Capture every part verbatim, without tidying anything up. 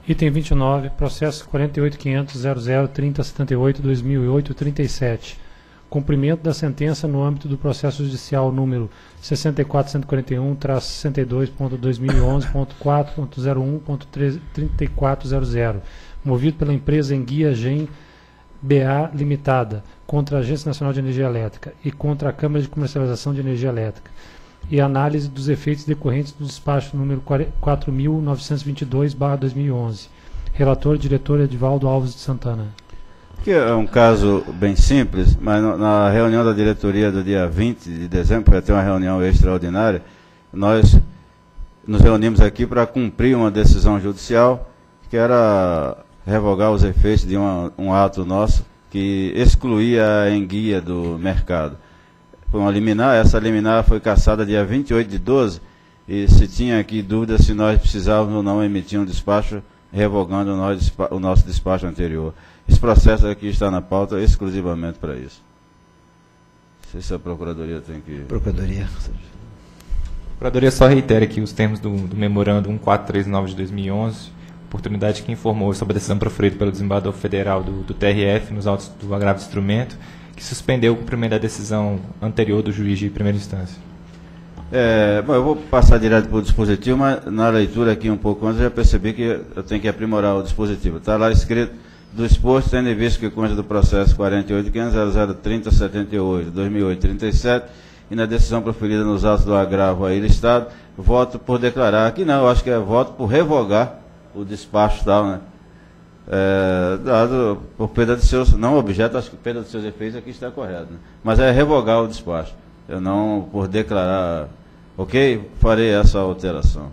Item vinte e nove, processo quarenta e oito ponto quinhentos ponto zero zero trinta setenta e oito barra dois mil e oito trinta e sete. Cumprimento da sentença no âmbito do processo judicial número sessenta e quatro ponto cento e quarenta e um traço sessenta e dois ponto dois mil e onze ponto quatro ponto zero um ponto trinta e quatro zero zero, movido pela empresa Enguia Gen B A Limitada, contra a Agência Nacional de Energia Elétrica e contra a Câmara de Comercialização de Energia Elétrica, e análise dos efeitos decorrentes do despacho número quatro mil novecentos e vinte e dois barra dois mil e onze. Relator, diretor Edivaldo Alves de Santana. Que é um caso bem simples, mas no, na reunião da diretoria do dia vinte de dezembro, vai ter uma reunião extraordinária, nós nos reunimos aqui para cumprir uma decisão judicial, que era revogar os efeitos de uma, um ato nosso que excluía a enguia do mercado. Foi uma liminar, essa liminar foi cassada dia vinte e oito de doze, e se tinha aqui dúvida se nós precisávamos ou não emitir um despacho revogando o nosso, o nosso despacho anterior. Esse processo aqui está na pauta exclusivamente para isso. Não sei se a Procuradoria tem que... Procuradoria. A Procuradoria só reitera aqui os termos do, do memorando um quatro três nove de dois mil e onze, oportunidade que informou sobre a decisão proferida pelo desembargador federal do, do T R F nos autos do agravo de instrumento, que suspendeu o cumprimento da decisão anterior do juiz de primeira instância. É, bom, eu vou passar direto para o dispositivo, mas na leitura aqui um pouco antes eu já percebi que eu tenho que aprimorar o dispositivo. Está lá escrito: do exposto, tendo em vista que consta do processo quarenta e oito ponto quinhentos ponto zero zero trinta setenta e oito barra dois mil e oito trinta e sete e na decisão proferida nos autos do agravo aí listado, voto por declarar, aqui não, eu acho que é voto por revogar o despacho tal, né? É, dado por perda de seus, não objeto, acho que perda de seus efeitos aqui está correto, né? Mas é revogar o despacho, eu não por declarar, ok? Farei essa alteração.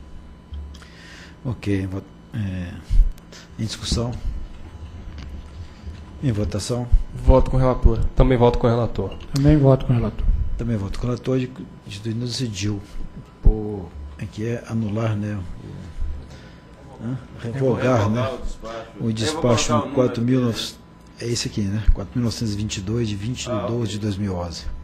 Ok, é, em discussão? Em votação? Voto com o relator. Também voto com o relator. Também voto com o relator. Também voto com o relator. De, de, decidiu por aqui é anular, né? O, né? Revogar, né? O despacho quatro mil, é esse aqui, né? quatro mil novecentos e vinte e dois de vinte de doze de dois mil e onze.